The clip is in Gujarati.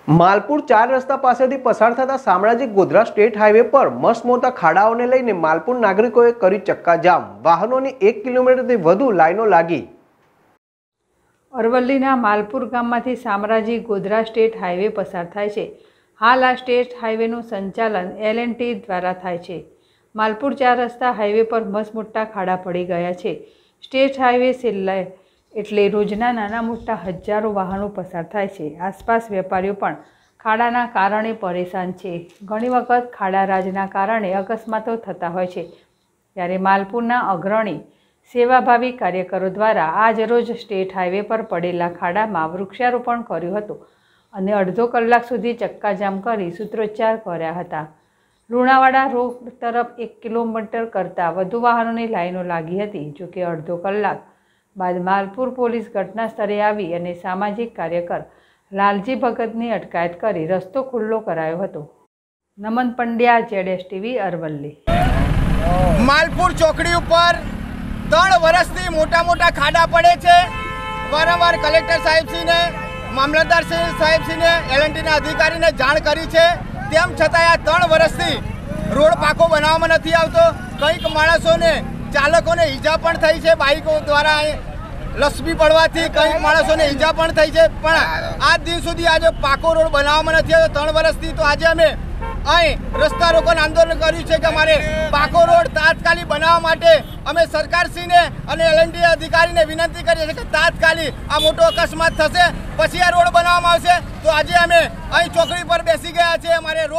માલપુર 4 રસ્તા પાસેથી પસાર થતા શામળાજી ગોધરા સ્ટેટ હાઈવે પર મસ્ત મોટા ખાડાઓને લઈને માલપુર નાગરિકોએ કરી ચક્કાજામ। વાહનોની 1 કિલોમીટરથી વધુ લાઈનો લાગી। અરવલ્લીના માલપુર ગામમાંથી શામળાજી ગોધરા સ્ટેટ હાઈવે પસાર થાય છે। હાલ આ સ્ટેટ હાઈવેનું સંચાલન L&T દ્વારા થાય છે। માલપુર 4 રસ્તા હાઈવે પર મસ્ત મોટા ખાડા પડી ગયા છે। સ્ટેટ હાઈવે છેલ્લે એટલે રોજના નાના મોટા હજારો વાહનો પસાર થાય છે। આસપાસ વેપારીઓ પણ ખાડાના કારણે પરેશાન છે। ઘણી વખત ખાડારાજના કારણે અકસ્માતો થતા હોય છે। ત્યારે માલપુરના અગ્રણી સેવાભાવી કાર્યકરો દ્વારા આજ રોજ સ્ટેટ હાઈવે પર પડેલા ખાડામાં વૃક્ષારોપણ કર્યું હતું અને અડધો કલાક સુધી ચક્કાજામ કરી સૂત્રોચ્ચાર કર્યા હતા। લુણાવાડા રોડ તરફ 1 કિલોમીટર કરતાં વધુ વાહનોની લાઈનો લાગી હતી। જોકે અડધો કલાક બાદ માલપુર પોલીસ ઘટના સ્થળે આવી અને સામાજિક કાર્યકર લાલજી ભગતની અટકાયત કરી રસ્તો ખુલ્લો કરાયો હતો। નમન પંડ્યા, ZSTV, અરવલ્લી। માલપુર ચોકડી ઉપર 3 વર્ષથી મોટા મોટા ખાડા પડે છે। વારંવાર કલેક્ટર સાહેબશ્રીને, મામલતદાર સાહેબશ્રીને, L&Tના અધિકારીને જાણ કરી છે, તેમ છતાં આ 3 વર્ષથી રોડ પાકો બનાવવામાં નથી આવતો। કંઈક માણસોને, ચાલકોને ઈજા પણ થઈ છે, બાઇકો દ્વારા લસબી પડવાથી કંઈક માણસોને ઈજા પણ થઈ છે, પણ આજ દિન સુધી આજે પાકો રોડ બનાવવામાં નથી આવતો 3 વર્ષથી। તો આજે અમે અહીં રસ્તા રોકોનું આંદોલન કર્યું છે કે અમારે પાકો રોડ તાત્કાલિક બનાવવા માટે અમે સરકારશ્રીને અને L&T અધિકારીને વિનંતી કરીએ છીએ કે તાત્કાલિક આ મોટો અકસ્માત થશે પછી આ રોડ બનાવવામાં આવશે। તો આજે અમે અહીં ચોકડી પર બેસી ગયા છે। અમારે